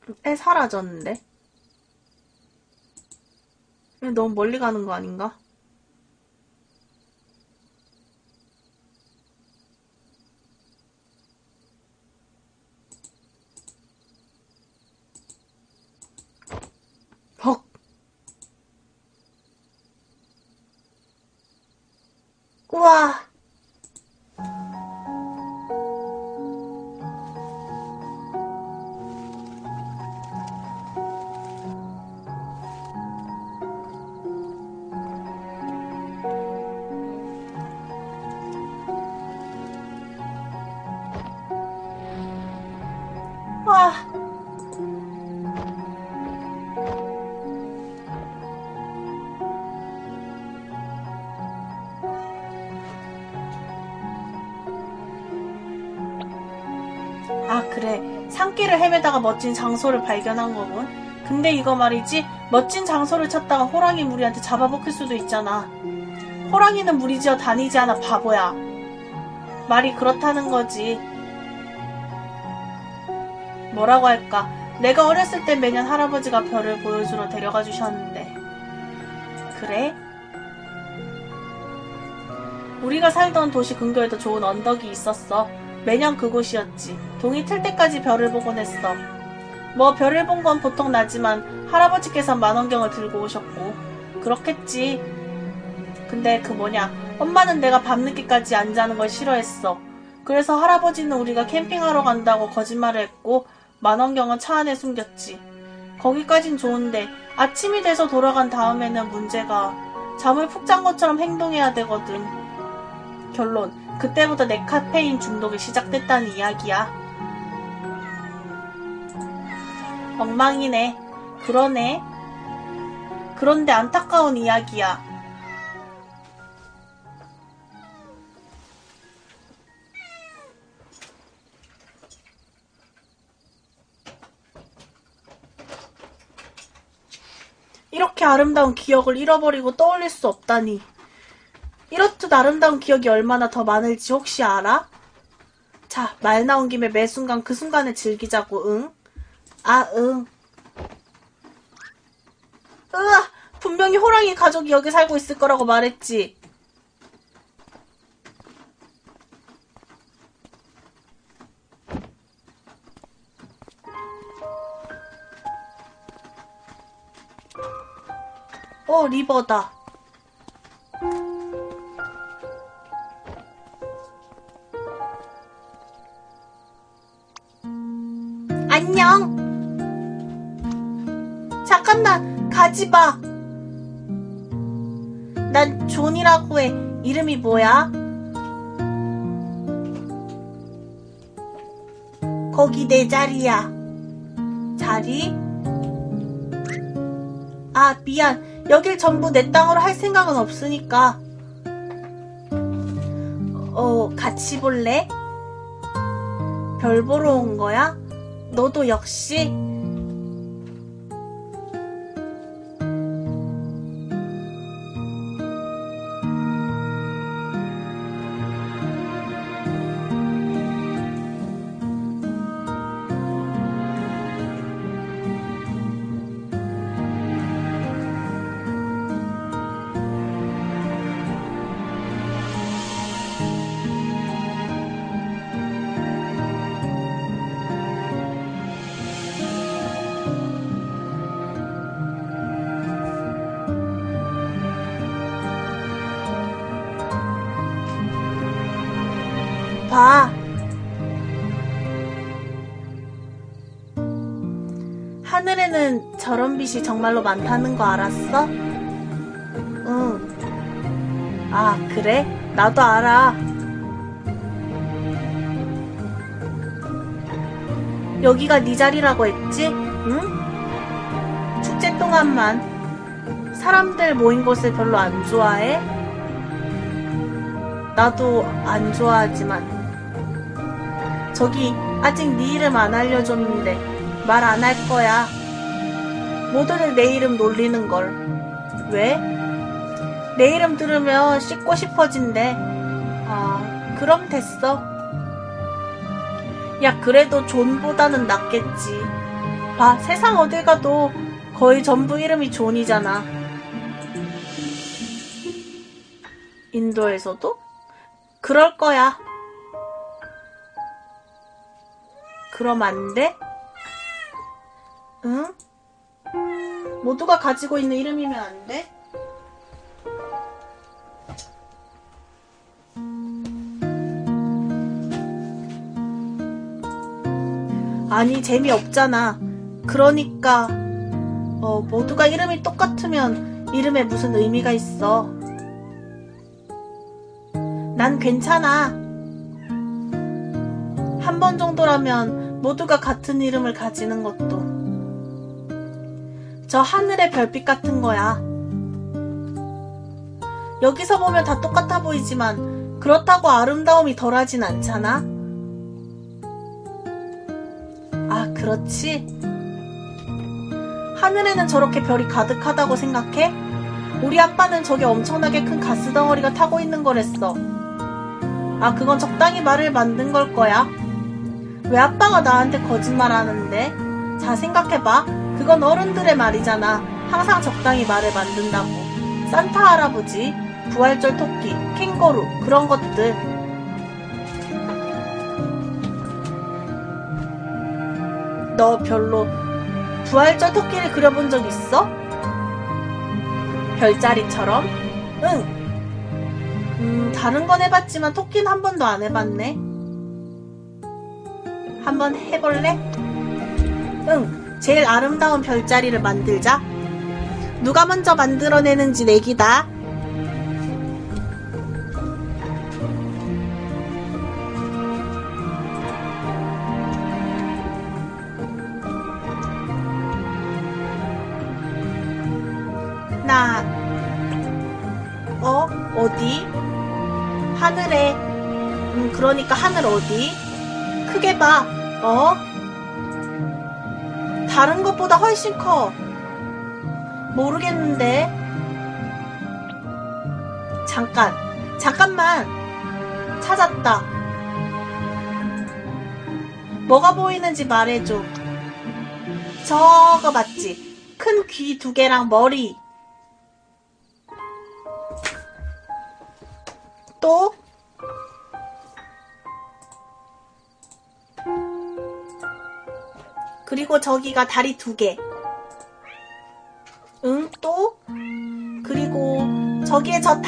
애 사라졌는데? 너무 멀리 가는 거 아닌가? 헉! 우와! 와! 아, 그래. 산길을 헤매다가 멋진 장소를 발견한 거군. 근데 이거 말이지, 멋진 장소를 찾다가 호랑이 무리한테 잡아먹힐 수도 있잖아. 호랑이는 무리지어 다니지 않아, 바보야. 말이 그렇다는 거지. 뭐라고 할까? 내가 어렸을 땐 매년 할아버지가 별을 보여주러 데려가 주셨는데. 그래? 우리가 살던 도시 근교에도 좋은 언덕이 있었어. 매년 그곳이었지. 동이 틀 때까지 별을 보곤 했어. 뭐 별을 본 건 보통 나지만 할아버지께서 만원경을 들고 오셨고 그렇겠지. 근데 그 뭐냐, 엄마는 내가 밤늦게까지 안 자는 걸 싫어했어. 그래서 할아버지는 우리가 캠핑하러 간다고 거짓말을 했고 만원경은 차 안에 숨겼지. 거기까진 좋은데 아침이 돼서 돌아간 다음에는 문제가, 잠을 푹 잔 것처럼 행동해야 되거든. 결론, 그때부터 내 카페인 중독이 시작됐다는 이야기야. 엉망이네. 그러네. 그런데 안타까운 이야기야. 이렇게 아름다운 기억을 잃어버리고 떠올릴 수 없다니. 이렇듯 아름다운 기억이 얼마나 더 많을지 혹시 알아? 자, 말 나온 김에 매 순간 그 순간을 즐기자고, 응? 아, 응. 으아! 분명히 호랑이 가족이 여기 살고 있을 거라고 말했지. 리버다. 안녕. 잠깐만, 가지마. 난 존이라고 해. 이름이 뭐야? 거기 내 자리야. 자리? 아, 미안. 여길 전부 내 땅으로 할 생각은 없으니까. 같이 볼래? 별 보러 온 거야? 너도 역시? 봐. 하늘에는 저런 빛이 정말로 많다는 거 알았어? 응. 아, 그래? 나도 알아. 여기가 네 자리라고 했지? 응? 축제 동안만. 사람들 모인 곳을 별로 안 좋아해? 나도 안 좋아하지만. 저기 아직 네 이름 안 알려줬는데 말 안 할 거야. 모두들 내 이름 놀리는걸. 왜? 내 이름 들으면 씻고 싶어진대. 아, 그럼 됐어. 야, 그래도 존보다는 낫겠지. 봐, 세상 어딜 가도 거의 전부 이름이 존이잖아. 인도에서도? 그럴 거야. 그럼 안 돼? 응? 모두가 가지고 있는 이름이면 안 돼? 아니, 재미없잖아. 그러니까 모두가 이름이 똑같으면 이름에 무슨 의미가 있어. 난 괜찮아. 한 번 정도라면 모두가 같은 이름을 가지는 것도. 저 하늘의 별빛 같은 거야. 여기서 보면 다 똑같아 보이지만 그렇다고 아름다움이 덜하진 않잖아? 아, 그렇지? 하늘에는 저렇게 별이 가득하다고 생각해? 우리 아빠는 저게 엄청나게 큰 가스덩어리가 타고 있는 거랬어. 아, 그건 적당히 말을 만든 걸 거야. 왜 아빠가 나한테 거짓말 하는데? 자, 생각해봐. 그건 어른들의 말이잖아. 항상 적당히 말을 만든다고. 산타 할아버지, 부활절 토끼, 캥거루, 그런 것들. 너 별로 부활절 토끼를 그려본 적 있어? 별자리처럼? 응. 다른 건 해봤지만 토끼는 한 번도 안 해봤네. 한번 해볼래? 응. 제일 아름다운 별자리를 만들자. 누가 먼저 만들어내는지 내기다. 나 어디? 하늘에. 그러니까 하늘 어디? 크게 봐. 다른 것보다 훨씬 커. 모르겠는데. 잠깐만. 찾았다. 뭐가 보이는지 말해줘. 저거 맞지? 큰 귀 2개랑 머리. 또? 그리고 저기가 다리 2개. 응, 또? 그리고 저기에 저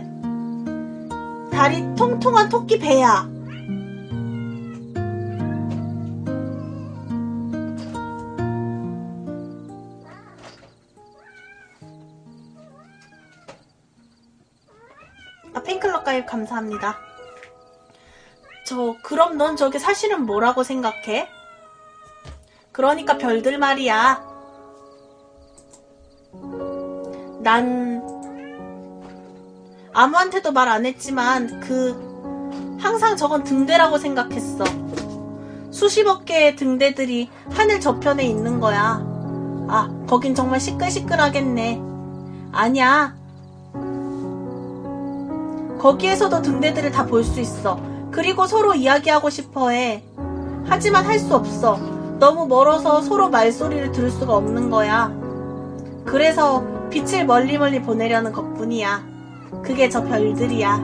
다리 통통한 토끼 배야. 팬클럽 가입 감사합니다. 그럼 넌 저게 사실은 뭐라고 생각해? 그러니까 별들 말이야. 난 아무한테도 말 안 했지만 항상 저건 등대라고 생각했어. 수십억 개의 등대들이 하늘 저편에 있는 거야. 아, 거긴 정말 시끌시끌하겠네. 아니야. 거기에서도 등대들을 다 볼 수 있어. 그리고 서로 이야기하고 싶어해. 하지만 할 수 없어. 너무 멀어서 서로 말소리를 들을 수가 없는 거야. 그래서 빛을 멀리 보내려는 것뿐이야. 그게 저 별들이야.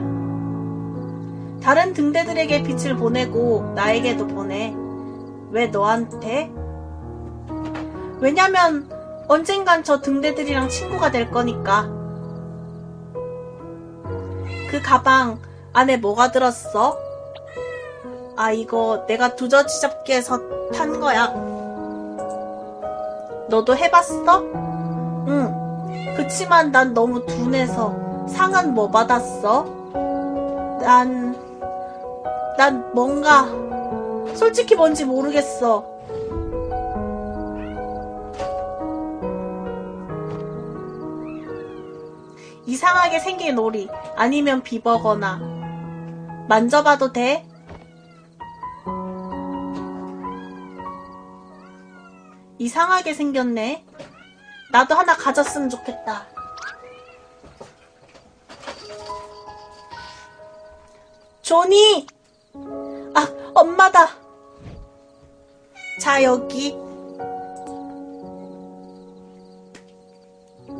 다른 등대들에게 빛을 보내고 나에게도 보내. 왜 너한테? 왜냐면 언젠간 저 등대들이랑 친구가 될 거니까. 그 가방 안에 뭐가 들었어? 아, 이거 내가 두더지 잡기에서 탄 거야. 너도 해봤어? 응. 그치만 난 너무 둔해서. 상은 뭐 받았어? 난 뭔가 솔직히 뭔지 모르겠어. 이상하게 생긴 오리 아니면 비버거나. 만져봐도 돼? 이상하게 생겼네. 나도 하나 가졌으면 좋겠다. 조니! 아, 엄마다. 자, 여기.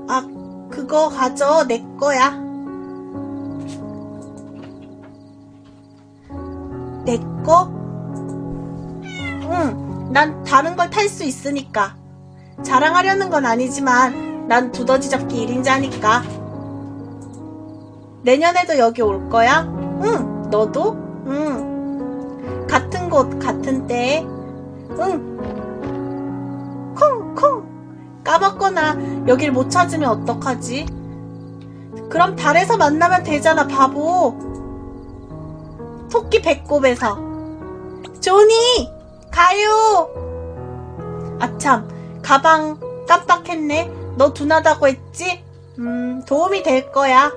아, 그거 가져. 내 거야. 내 거? 응, 난 다른 걸 탈 수 있으니까. 자랑하려는 건 아니지만 난 두더지 잡기 1인자니까. 내년에도 여기 올 거야? 응, 너도? 응. 같은 곳, 같은 때에? 응. 콩콩. 까먹거나 여길 못 찾으면 어떡하지? 그럼 달에서 만나면 되잖아, 바보. 토끼 배꼽에서. 조니! 가요! 아참, 가방 깜빡했네. 너 둔하다고 했지? 도움이 될 거야.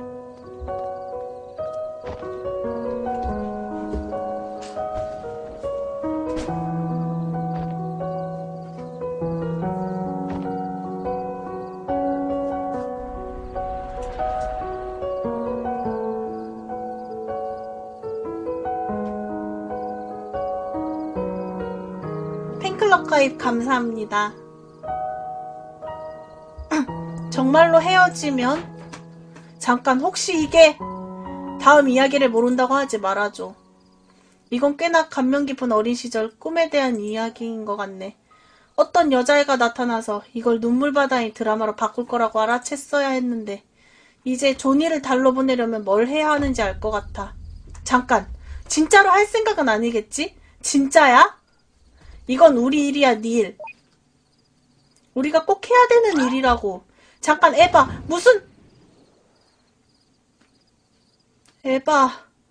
팬클럽 가입 감사합니다. 정말로 헤어지면? 잠깐, 혹시 이게 다음 이야기를 모른다고 하지 말아줘. 이건 꽤나 감명 깊은 어린 시절 꿈에 대한 이야기인 것 같네. 어떤 여자애가 나타나서 이걸 눈물바다의 드라마로 바꿀 거라고 알아챘어야 했는데 이제 조니를 달로 보내려면 뭘 해야 하는지 알 것 같아. 잠깐, 진짜로 할 생각은 아니겠지? 진짜야? 이건 우리 일이야, 닐. 우리가 꼭 해야 되는 일이라고. 잠깐, 에바, 무슨... 에바...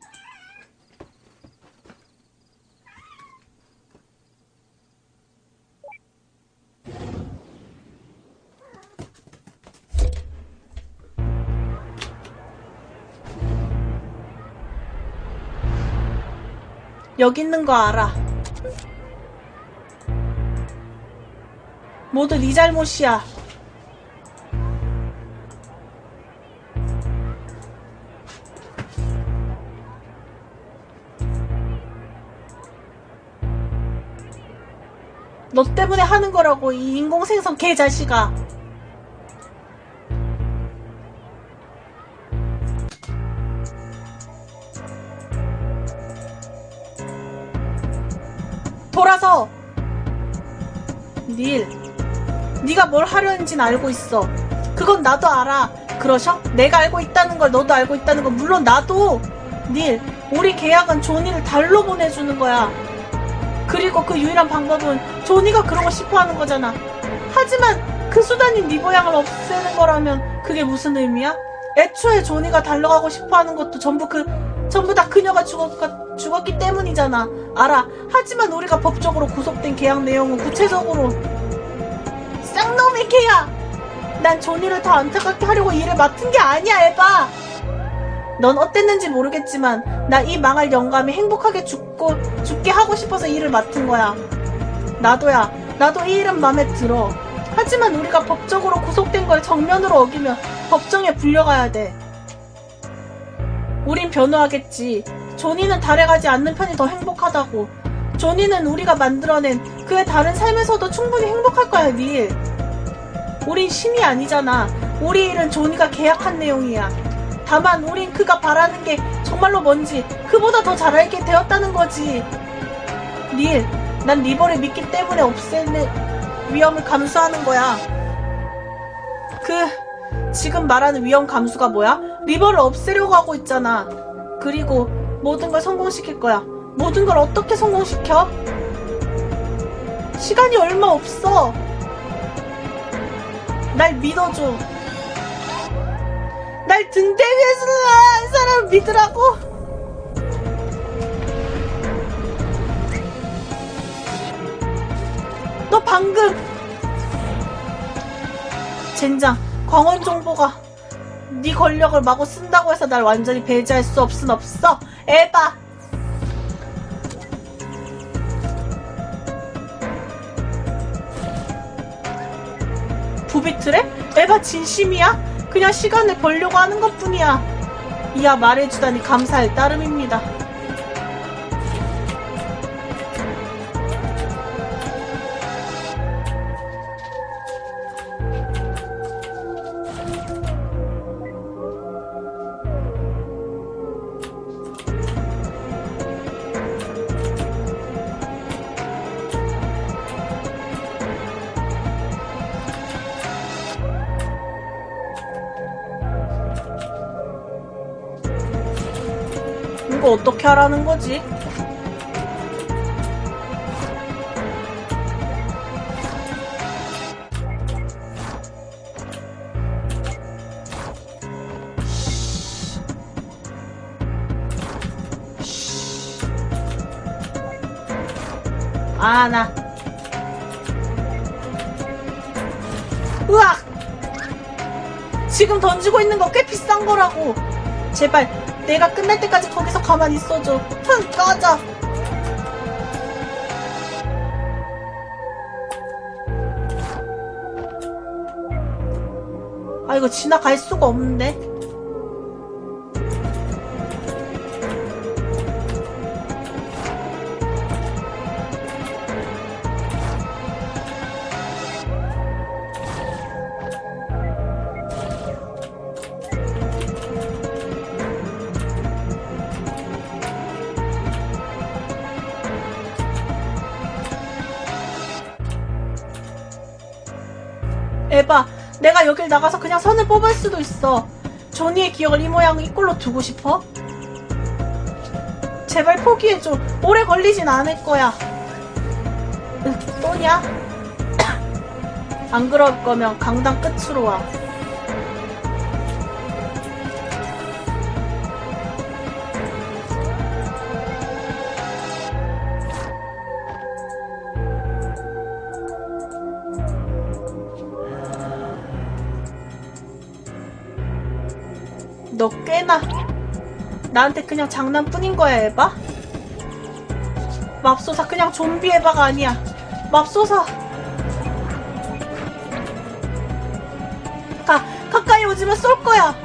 여기 있는 거 알아. 모두 네 잘못이야. 너 때문에 하는 거라고, 이 인공생성 개자식아. 돌아서! 닐, 네가 뭘 하려는지는 알고 있어. 그건 나도 알아. 그러셔? 내가 알고 있다는 걸 너도 알고 있다는 건 물론 나도. 닐, 우리 계약은 조니를 달로 보내주는 거야. 그리고 그 유일한 방법은 조니가 그러고 싶어하는 거잖아. 하지만 그 수단이 네 모양을 없애는 거라면 그게 무슨 의미야? 애초에 조니가 달러 가고 싶어하는 것도 전부 다 그녀가 죽었기 때문이잖아. 알아. 하지만 우리가 법적으로 구속된 계약 내용은 구체적으로 쌍놈의 계약! 난 조니를 더 안타깝게 하려고 일을 맡은 게 아니야, 에바! 넌 어땠는지 모르겠지만 나 이 망할 영감이 행복하게 죽게 하고 싶어서 일을 맡은 거야. 나도야. 나도 이 일은 맘에 들어. 하지만 우리가 법적으로 구속된 걸 정면으로 어기면 법정에 불려가야 돼. 우린 변호하겠지. 조니는 달에 가지 않는 편이 더 행복하다고. 조니는 우리가 만들어낸 그의 다른 삶에서도 충분히 행복할 거야, 닐. 우린 신이 아니잖아. 우리 일은 조니가 계약한 내용이야. 다만 우린 그가 바라는 게 정말로 뭔지 그보다 더 잘 알게 되었다는 거지. 닐, 난 리버를 믿기 때문에 없애는 위험을 감수하는 거야. 지금 말하는 위험 감수가 뭐야? 리버를 없애려고 하고 있잖아. 그리고 모든 걸 성공시킬 거야. 모든 걸 어떻게 성공시켜? 시간이 얼마 없어. 날 믿어줘. 날 등대 위에서 한 사람을 믿으라고. 너 방금 젠장, 광원 정보가 네 권력을 마구 쓴다고 해서 날 완전히 배제할 수 없은 없어. 에바. 부비트래? 에바 진심이야? 그냥 시간을 벌려고 하는 것뿐이야. 이야, 말해주다니 감사할 따름입니다. 이거 어떻게 하라는 거지? 아, 나. 으악! 지금 던지고 있는 거 꽤 비싼 거라고. 제발, 내가 끝날 때까지 거기서 가만히 있어줘. 흥, 꺼져. 아, 이거 지나갈 수가 없는데. 에바, 내가 여길 나가서 그냥 선을 뽑을 수도 있어. 조니의 기억을 이 모양 이꼴로 두고 싶어? 제발 포기해줘. 오래 걸리진 않을 거야. 또냐? 안 그럴 거면 강당 끝으로 와. 너 꽤나 나한테 그냥 장난뿐인 거야, 에바? 맙소사, 그냥 좀비 에바가 아니야. 맙소사. 가까이 오지면 쏠 거야.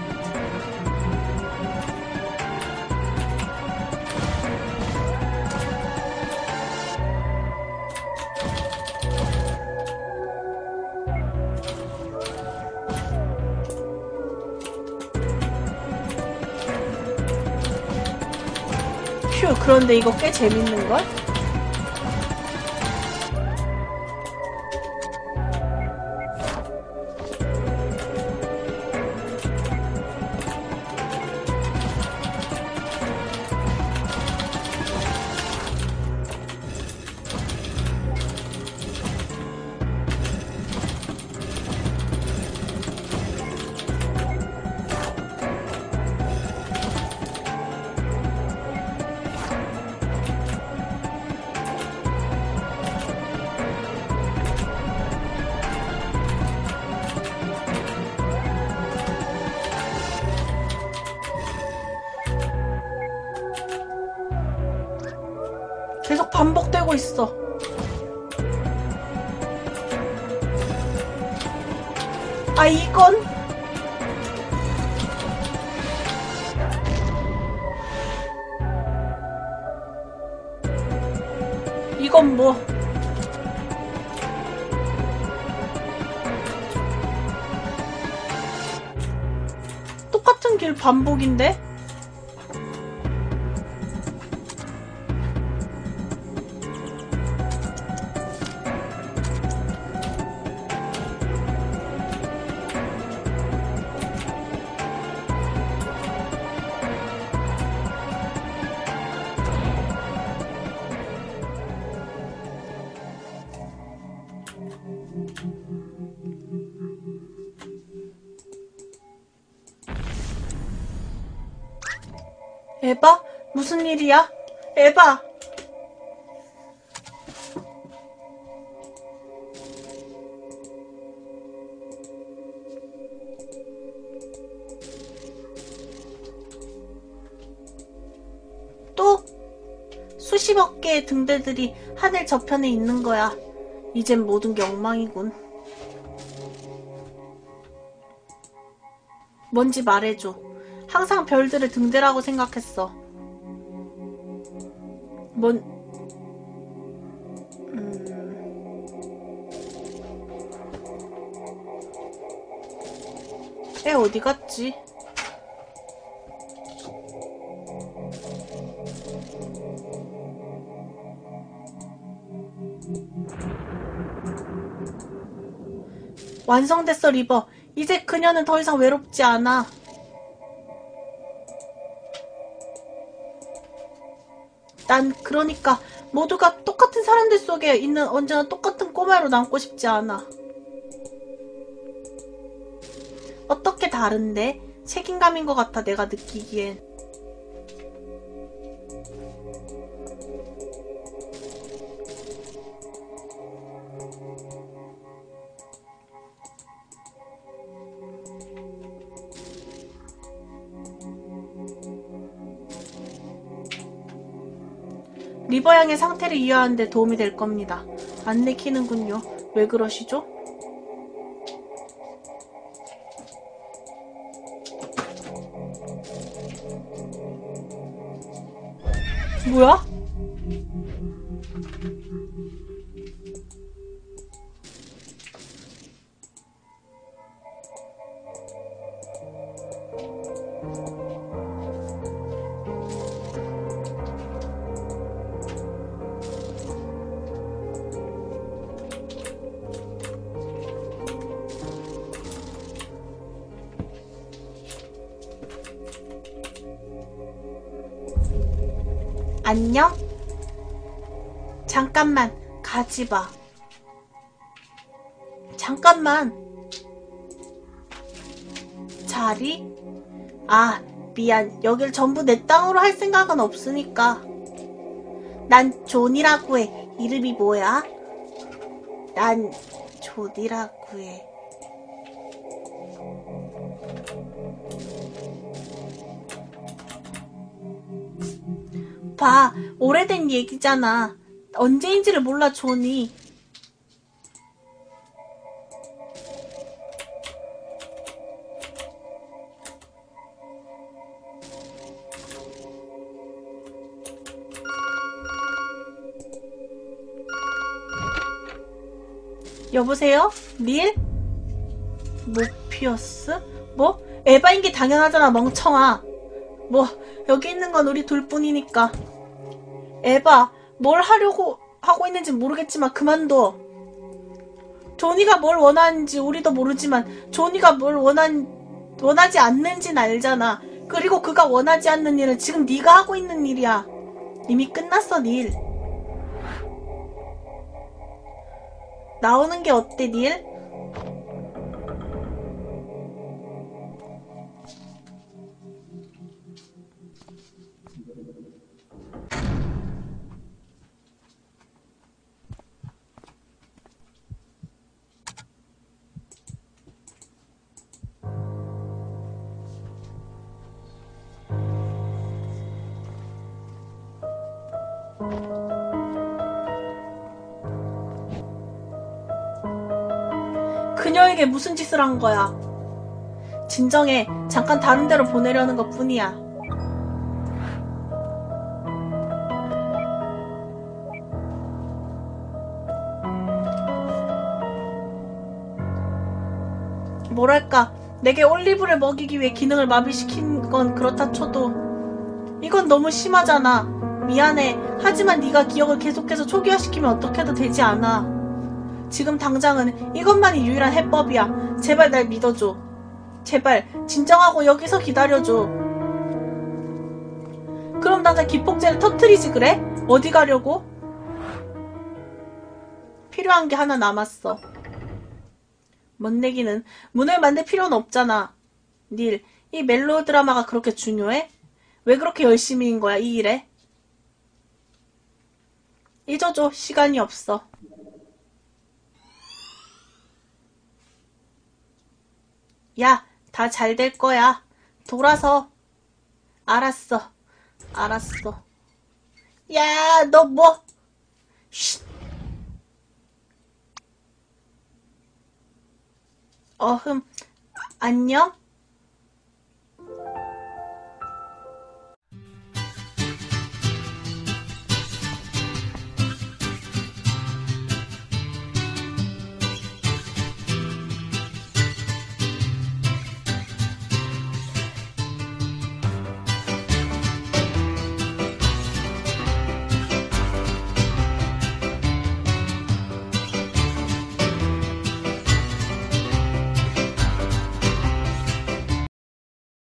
휴, 그런데 이거 꽤 재밌는걸? 계속 반복되고 있어. 아, 이건? 이건 뭐? 똑같은 길 반복인데? 에바? 무슨 일이야? 에바! 또? 수십억 개의 등대들이 하늘 저편에 있는 거야. 이젠 모든 게 엉망이군. 뭔지 말해줘. 항상 별들을 등대라고 생각했어. 애 어디 갔지? 완성됐어, 리버. 이제 그녀는 더 이상 외롭지 않아. 난 그러니까 모두가 똑같은 사람들 속에 있는 언제나 똑같은 꼬마로 남고 싶지 않아. 어떻게 다른데? 책임감인 것 같아, 내가 느끼기엔. 리버 양의 상태를 이해하는 데 도움이 될 겁니다. 안 내키는군요. 왜 그러시죠? 뭐야? 안녕? 잠깐만, 가지마. 잠깐만. 자리? 아, 미안. 여길 전부 내 땅으로 할 생각은 없으니까. 난 존이라고 해. 이름이 뭐야? 난 존이라고 해. 봐, 오래된 얘기잖아. 언제인지를 몰라, 존이. 여보세요? 닐? 모피어스? 뭐? 에바인 게 당연하잖아, 멍청아. 뭐, 여기 있는 건 우리 둘뿐이니까. 에바, 뭘 하려고 하고 있는지 모르겠지만 그만둬. 조니가 뭘 원하는지 우리도 모르지만 조니가 뭘 원하지 않는지는 알잖아. 그리고 그가 원하지 않는 일은 지금 네가 하고 있는 일이야. 이미 끝났어, 닐. 나오는 게 어때, 닐? 그녀에게 무슨 짓을 한 거야? 진정해. 잠깐 다른 데로 보내려는 것 뿐이야. 뭐랄까, 내게 올리브를 먹이기 위해 기능을 마비시킨 건 그렇다 쳐도 이건 너무 심하잖아. 미안해. 하지만 네가 기억을 계속해서 초기화시키면 어떻게 해도 되지 않아. 지금 당장은 이것만이 유일한 해법이야. 제발 날 믿어줘. 제발 진정하고 여기서 기다려줘. 그럼 당장 기폭제를 터뜨리지 그래? 어디 가려고? 필요한 게 하나 남았어. 멋내기는 문을 만들 필요는 없잖아. 닐, 이 멜로드라마가 그렇게 중요해? 왜 그렇게 열심히인 거야, 이 일에? 잊어줘. 시간이 없어. 야, 다 잘 될 거야. 돌아서. 알았어. 알았어. 야, 너 뭐? 쉿. 안녕?